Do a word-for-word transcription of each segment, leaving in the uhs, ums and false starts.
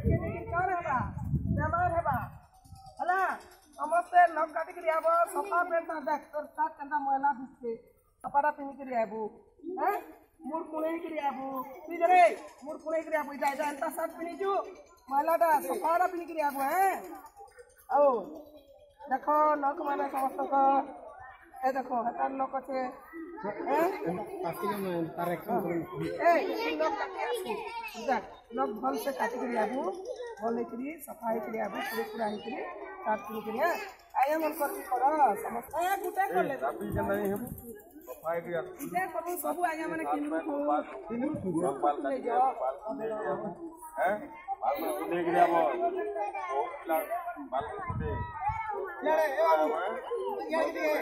कौन हेबा बेमार हेबा हला समस्ते नख काटी के आबो सफा पेट देख तोर साथ कंदा मैला दिसते कपड़ा पिन के आबो हैं मुड़ पुणे के आबो तू जरे मुड़ पुणे के आबो जा जा अंता साथ पिनी छु मैलाटा सफारा पिन के आबो हैं आओ देखो नख माने समस्त को ए देखो हतार नख আছে हैं पास्ती में करेक्शन ए नख काटी आसी देख नख भल से काटी के आबो भल करी सफाई के आबो पूरे पूरा ही करी साफ करी के आया मन कर करो समस्त ए गुटे कर ले अभी के नहीं हम सफाई के गुटे करू सब आया माने किनु को किनु को बाल ले जाओ हैं बाल को देख रे आबो ओ बाल को दे ले रे ए बाबू ये दिए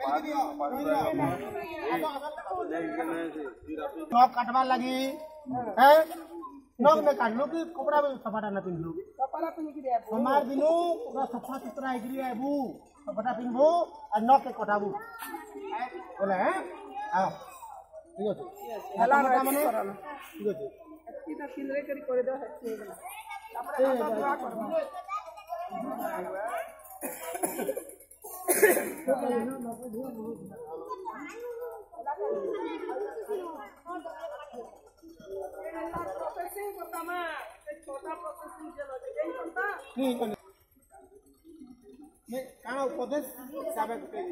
नख काटवा लगी हैं नख में काट लो कि कपड़ा में सफाटा न पिन लो कपड़ा पिन के दे हमार दिनो पूरा सफा सुथरा आइकरी आबू कपड़ा पिनबो और नख के कटाबू बोले हैं आओ ठीक है हला माने ठीक है अच्छी तो किनरे करी करे दो अच्छी गला तापर हाथ दुआ करबो प्रोसेसिंग करता मैं छोटा प्रोसेसिंग चलो यही करता नहीं कर मैं काना उपदेश हिसाब से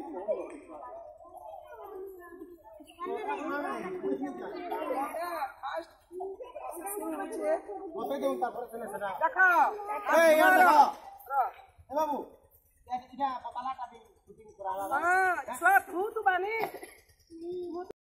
फास्ट प्रोसेसिंग होचे बते देउ तापर से सेटा देखो ए यार देखो ए बाबू या इटा पताला काटी शूटिंग कराला हां सर तू तू बानी